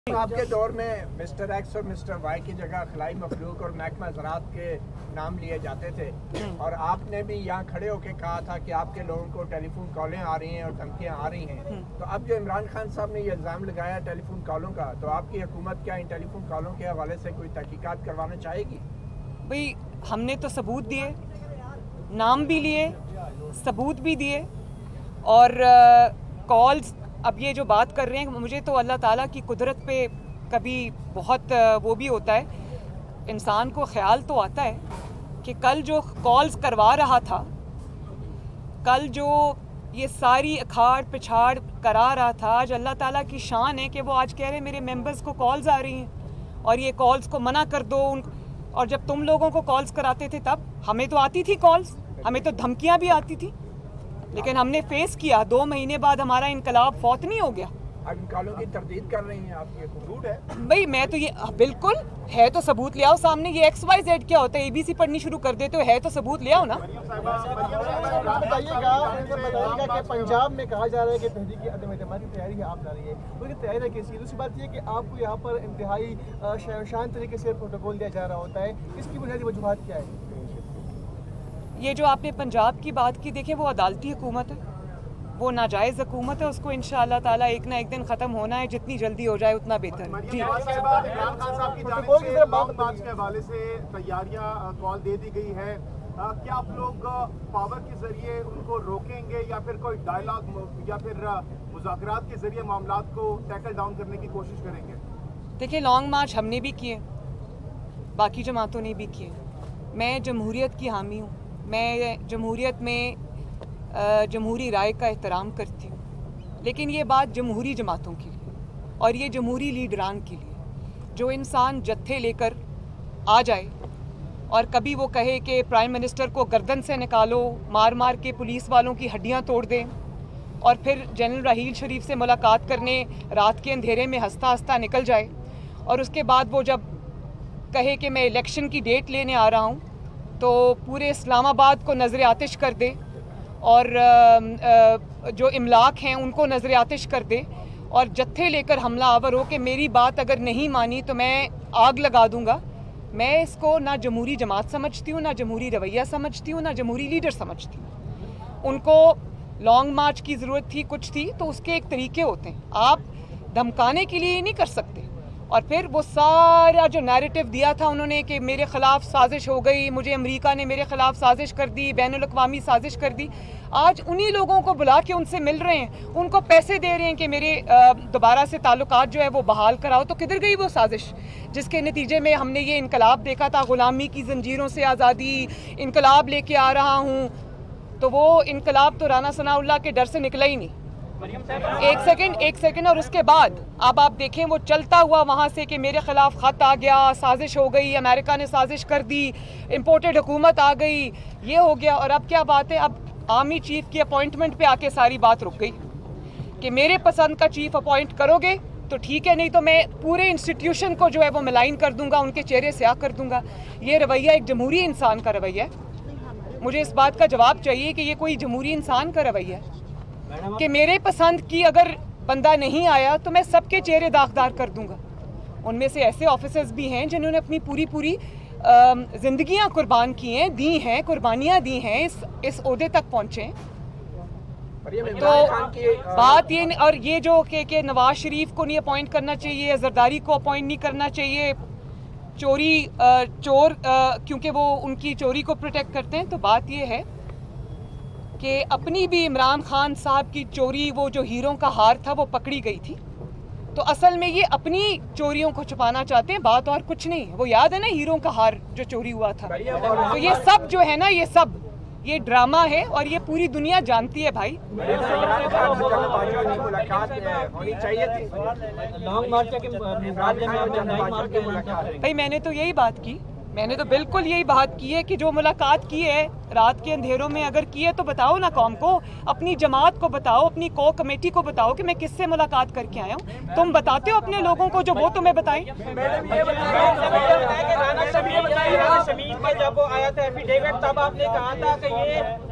आपके दौर में मिस्टर एक्स और मिस्टर वाई की जगह खलाई मखलूक और महकमा ज़राअत के नाम लिए जाते थे और आपने भी यहाँ खड़े होकर कहा था कि आपके लोगों को टेलीफोन कॉलें आ रही हैं और धमकियाँ आ रही हैं। तो अब जो इमरान खान साहब ने ये इल्ज़ाम लगाया टेलीफोन कॉलों का, तो आपकी हुकूमत क्या इन टेलीफोन कॉलों के हवाले से कोई तहकीकात करवाना चाहेगी? भाई हमने तो सबूत दिए, नाम भी लिए, सबूत भी दिए और कॉल्स। अब ये जो बात कर रहे हैं, मुझे तो अल्लाह ताला की कुदरत पे कभी बहुत वो भी होता है, इंसान को ख्याल तो आता है कि कल जो कॉल्स करवा रहा था, कल जो ये सारी अखाड़ पिछाड़ करा रहा था, आज अल्लाह ताला की शान है कि वो आज कह रहे हैं मेरे मेंबर्स को कॉल्स आ रही हैं और ये कॉल्स को मना कर दो। और जब तुम लोगों को कॉल्स कराते थे तब हमें तो आती थी कॉल्स, हमें तो धमकियां भी आती थी, लेकिन हमने फेस किया। 2 महीने बाद हमारा इनकलाब फौत नहीं हो गया। अब इन कॉलों की तरदीद कर रही हैं आप, ये सबूत है? भाई मैं तो ये बिल्कुल है, तो सबूत ले आओ सामने। ये XYZ क्या होता है, ABC पढ़नी शुरू कर देते हो, है तो सबूत ले आओ ना। बताइएगा कि पंजाब में कहा जा रहा है कि तहरीक अदम एतमाद की तैयारी है, आप जा रही है, तो ये तैयारी कैसी है? दूसरी बात ये कि आपको यहाँ पर इंतहाई शान तरीके से प्रोटोकॉल दिया जा रहा होता है, इसकी बुनियादी वजूहात क्या है? ये जो आपने पंजाब की बात की, देखें वो अदालती हुकूमत है, वो नाजायज़ हुकूमत है, उसको इंशाअल्लाह ताला एक ना एक दिन ख़त्म होना है। जितनी जल्दी हो जाए उतना बेहतर है। जी, इमरान खान साहब की जानिब से लॉन्ग मार्च के हवाले से तैयारियां कॉल दे दी गई है। क्या आप लोग पावर के जरिए उनको रोकेंगे या फिर कोई डायलॉग या फिर मुज़ाकरात के जरिए मामलात को टैकल डाउन करने की कोशिश करेंगे? देखिए लॉन्ग मार्च हमने भी किए, बाकी जमातों ने भी किए। मैं जमहूरियत की हामी हूँ, मैं जमहूरियत में जमहूरी राय का एहतराम करती हूँ, लेकिन ये बात जमहूरी जमातों के लिए और ये जमहूरी लीडरान के लिए, जो इंसान जत्थे लेकर आ जाए और कभी वो कहे कि प्राइम मिनिस्टर को गर्दन से निकालो, मार मार के पुलिस वालों की हड्डियाँ तोड़ दें, और फिर जनरल राहील शरीफ से मुलाकात करने रात के अंधेरे में हंसता हंसता निकल जाए, और उसके बाद वो जब कहे कि मैं इलेक्शन की डेट लेने आ रहा हूँ तो पूरे इस्लामाबाद को नज़र आतिश कर दे और जो इमलाक हैं उनको नज़र आतिश कर दे और जत्थे लेकर हमला आवर हो कि मेरी बात अगर नहीं मानी तो मैं आग लगा दूंगा। मैं इसको ना जमहूरी जमात समझती हूँ, ना जमहूरी रवैया समझती हूँ, ना जमहूरी लीडर समझती हूँ। उनको लॉन्ग मार्च की ज़रूरत थी, कुछ थी, तो उसके एक तरीके होते हैं। आप धमकाने के लिए नहीं कर सकते। और फिर वो सारा जो नैरेटिव दिया था उन्होंने कि मेरे ख़िलाफ़ साजिश हो गई, मुझे अमेरिका ने मेरे ख़िलाफ़ साजिश कर दी, बैनुल अक़वामी साजिश कर दी। आज उन्हीं लोगों को बुला के उनसे मिल रहे हैं, उनको पैसे दे रहे हैं कि मेरे दोबारा से ताल्लुकात जो है वो बहाल कराओ। तो किधर गई वो साजिश जिसके नतीजे में हमने ये इनकलाब देखा था, ग़ुलामी की जंजीरों से आज़ादी, इनकलाब लेके आ रहा हूँ। तो वो इनकलाब तो राना सनाउल्लाह के डर से निकला ही नहीं। एक सेकंड और उसके बाद अब आप देखें वो चलता हुआ वहाँ से कि मेरे खिलाफ खत आ गया, साजिश हो गई, अमेरिका ने साजिश कर दी, इंपोर्टेड हुकूमत आ गई, ये हो गया। और अब क्या बात है, अब आर्मी चीफ की अपॉइंटमेंट पे आके सारी बात रुक गई कि मेरे पसंद का चीफ अपॉइंट करोगे तो ठीक है, नहीं तो मैं पूरे इंस्टीट्यूशन को जो है वो मिलाइन कर दूंगा, उनके चेहरे से कर दूंगा। ये रवैया एक जमहूरी इंसान का रवैया है। मुझे इस बात का जवाब चाहिए कि ये कोई जमहूरी इंसान का रवैया है कि मेरे पसंद की अगर बंदा नहीं आया तो मैं सबके चेहरे दागदार कर दूंगा। उनमें से ऐसे ऑफिसर्स भी हैं जिन्होंने अपनी पूरी जिंदगियां कुर्बान की हैं, दी हैं, कुर्बानियां दी हैं, इस ओहदे तक पहुंचे। तो बात ये, और ये जो कि नवाज शरीफ को नहीं अपॉइंट करना चाहिए, जरदारी को अपॉइंट नहीं करना चाहिए, चोर क्योंकि वो उनकी चोरी को प्रोटेक्ट करते हैं। तो बात ये है कि अपनी भी इमरान खान साहब की चोरी, वो जो हीरों का हार था वो पकड़ी गई थी, तो असल में ये अपनी चोरियों को छुपाना चाहते हैं, बात और कुछ नहीं। वो याद है ना हीरों का हार जो चोरी हुआ था। तो ये सब जो है ना, ये सब ये ड्रामा है और ये पूरी दुनिया जानती है भाई। भाई मैंने तो यही बात की, मैंने तो बिल्कुल यही बात की है कि जो मुलाकात की है रात के अंधेरों में, अगर की है तो बताओ ना कौम को, अपनी जमात को बताओ, अपनी को कमेटी को बताओ कि मैं किससे मुलाकात करके आया हूँ। तुम बताते हो अपने लोगों को जो वो तुम्हें बताएं। जब वो आया था एफिडेविट तब आपने कहा था कि ये